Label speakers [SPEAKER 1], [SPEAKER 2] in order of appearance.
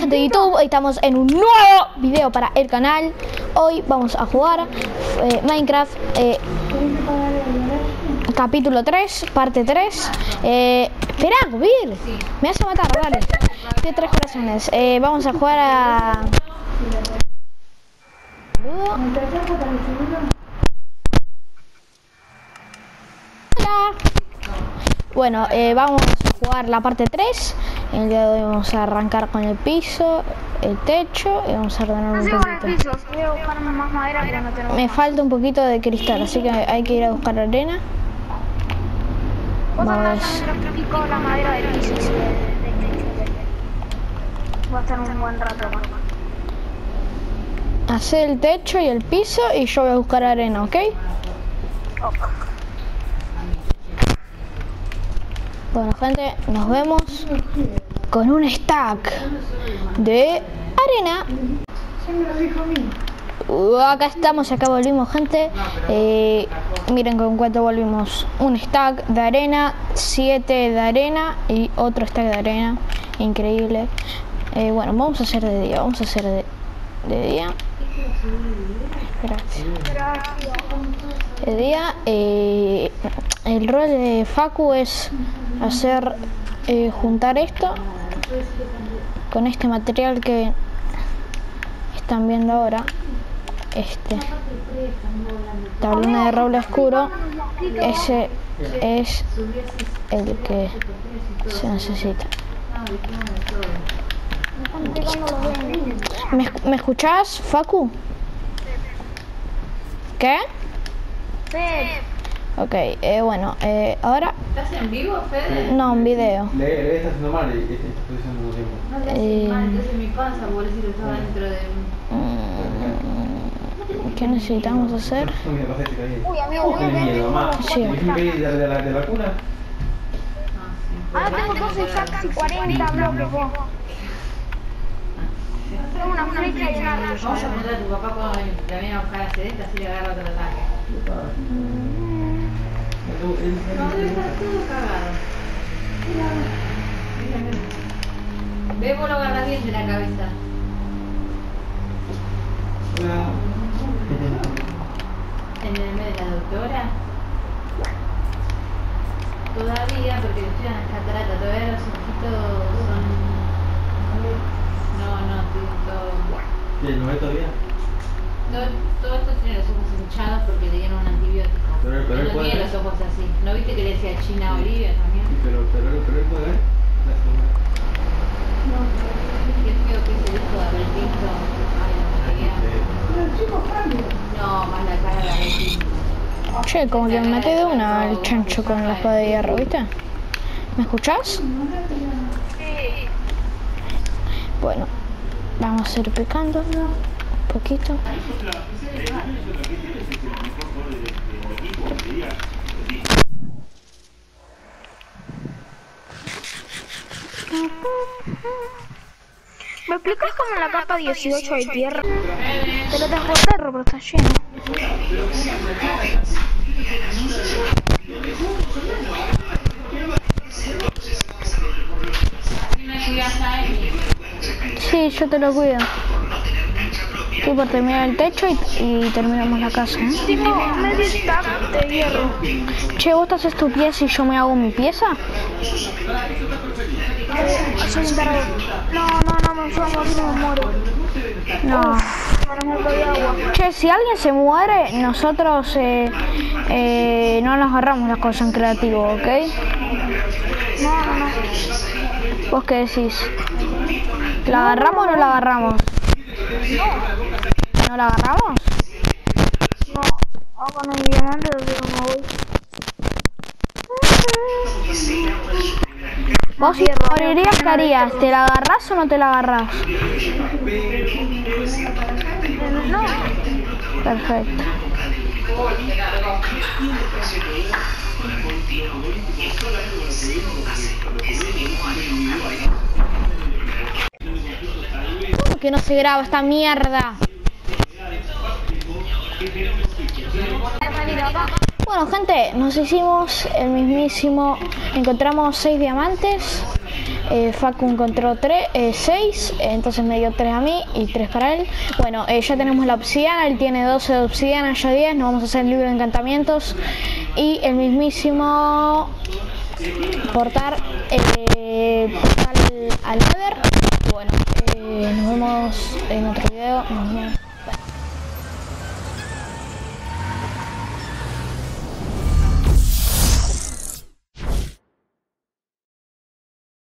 [SPEAKER 1] gente de YouTube, hoy estamos en un nuevo video para el canal. Hoy vamos a jugar Minecraft capítulo 3, parte 3. Espera, Gobir, me vas a matar, dale. Tiene 3 corazones. Vamos a jugar a... Hola. Bueno, vamos a jugar la parte 3. En el día de hoy vamos a arrancar con el piso, el techo y vamos a ordenar un poquito.
[SPEAKER 2] Voy a buscar más madera, pero no tengo.
[SPEAKER 1] Me falta un poquito de cristal, así que hay que ir a buscar arena.
[SPEAKER 2] Vos
[SPEAKER 1] Vamos.
[SPEAKER 2] pico la madera del piso del techo. Va a estar un buen rato acá.
[SPEAKER 1] Hacer el techo y el piso y yo voy a buscar arena, ¿ok? Bueno, gente, nos vemos con un stack de arena. Acá estamos, acá volvimos, gente. Miren con cuánto volvimos. Un stack de arena, 7 de arena y otro stack de arena. Increíble. Bueno, vamos a hacer de día, vamos a hacer de día. Espera. De día, el rol de Facu es hacer juntar esto con este material que están viendo ahora, tablona de roble oscuro. Ese es el que se necesita. ¿Me escuchás, Facu? ¿Qué?
[SPEAKER 2] Sí.
[SPEAKER 1] Ok, bueno, ahora...
[SPEAKER 3] ¿Estás en vivo, Fede?
[SPEAKER 1] No, un video.
[SPEAKER 3] Le está haciendo mal esta exposición todo el tiempo. No le hace mal, entonces mi panza, pobrecito, estaba dentro de...
[SPEAKER 1] ¿Qué necesitamos hacer?
[SPEAKER 2] Uy, amigo,
[SPEAKER 1] Sí.
[SPEAKER 3] ¿De la cuna?
[SPEAKER 2] ahora tengo 12 sacks y 40 bloques, vos. Tengo una flecha y una
[SPEAKER 3] Vamos a ponerle a tu papá cuando la viene a buscar a Sedenta, así le agarra otro ataque. No, debe estar todo cagado. Ve, vos lo agarras bien de la cabeza. En el medio de la doctora. Todavía, porque le estudian las cataratas, todavía los ojitos son... No, tienen todo...
[SPEAKER 4] ¿Qué? ¿No es todavía?
[SPEAKER 3] Todo esto tiene los ojos hinchados porque le dieron un antibiótico.
[SPEAKER 4] Pero
[SPEAKER 3] Él
[SPEAKER 4] él
[SPEAKER 3] no
[SPEAKER 4] puede
[SPEAKER 3] tiene
[SPEAKER 4] ver.
[SPEAKER 3] los ojos así. ¿No viste que le decía China a Olivia también?
[SPEAKER 4] Sí, pero él puede ver.
[SPEAKER 3] Qué feo que ese disco de Abel Pinto. Ay, no, más la cara de Abel Pinto.
[SPEAKER 1] Che, como que me maté de una al chancho con la espada de hierro, ¿viste? ¿Me escuchás?
[SPEAKER 2] Sí.
[SPEAKER 1] Bueno, vamos a ir picando un poquito.
[SPEAKER 2] ¿Me explicas cómo en la capa 18 hay tierra? Te lo transporté, pero está lleno.
[SPEAKER 1] Sí, yo te lo cuido. Estoy por terminar el techo y terminamos la casa, ¿eh?
[SPEAKER 2] Tengo medio stack de hierro.
[SPEAKER 1] Che, ¿vos te haces tu pieza y yo me hago mi pieza?
[SPEAKER 2] Soy un tarado. No, me fue a morir, me muero.
[SPEAKER 1] No.
[SPEAKER 2] Ahora me doy agua.
[SPEAKER 1] Che, si alguien se muere, nosotros no nos agarramos las cosas en creativo, ¿ok?
[SPEAKER 2] No.
[SPEAKER 1] ¿Vos qué decís? ¿La agarramos o no la agarramos? ¿No la agarramos?
[SPEAKER 2] No, agua no hay diamante, pero me voy.
[SPEAKER 1] ¿Vos si te morirías, qué harías? ¿Te la agarrás o no te la agarrás?
[SPEAKER 2] No.
[SPEAKER 1] Perfecto. ¿Cómo que no se graba esta mierda? Bueno, gente, nos hicimos el mismísimo. Encontramos 6 diamantes. Facu encontró 6, entonces me dio 3 a mí y 3 para él. Bueno, ya tenemos la obsidiana, él tiene 12 de obsidiana, yo 10. Nos vamos a hacer el libro de encantamientos y el mismísimo portal al Nether. Bueno, nos vemos en otro video. Nos vemos.